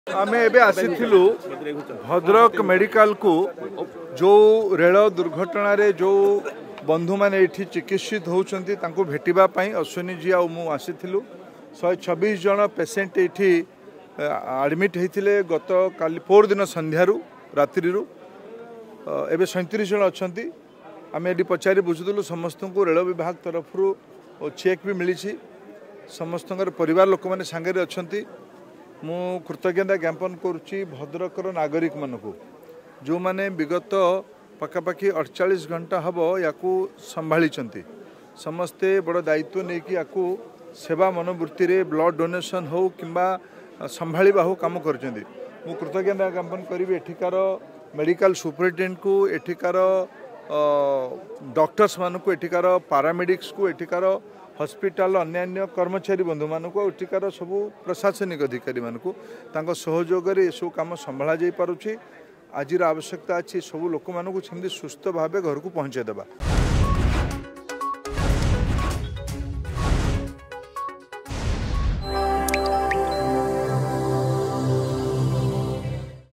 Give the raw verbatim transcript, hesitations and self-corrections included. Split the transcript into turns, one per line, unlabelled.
आमे एबे आसीथिलु भद्रक मेडिकल को जो रेल दुर्घटना रे जो बंधु माने एठी चिकित्सित होउचंती तांको भेटिबा पई अश्विनी जी आ मु आसीथिलु एक सौ छब्बीस जन पेशेंट एठी एडमिट हेतिले गत काली पोर दिन संध्यारू रात्रिरू एबे सैंतीस जन अछंती आमे एठी पचारी बुझुदलु समस्त को रेल विभाग तरफरु चेक भी मिली समस्त परिवार लोक माने सांगे अछंती मु कृतज्ञता ज्ञापन करुच्ची भद्रकर नागरिक मानक जो माने विगत पखापाखि अड़चाश घंटा हम या संभाली समस्ते बड़ दायित्व नहीं कि या सेवा मनोवृत्ति रे ब्लड डोनेशन हो किंबा संभाळा हो काम कर कृतज्ञता ज्ञापन करी एठिकार मेडिकल सुपरिटेडेंट को एठिकार डॉक्टर्स मानक एठिकार पारामेडिक्स को एठिकार हॉस्पिटल अन्य कर्मचारी बंधु मानक एठिकार सबू प्रशासनिक अधिकारी मानक तांको सहयोग रे सब काम संभाला जाई पारुछि। आज आवश्यकता अच्छी सब लोक मानक सुस्थ भाव घर को पहुँचे देवा।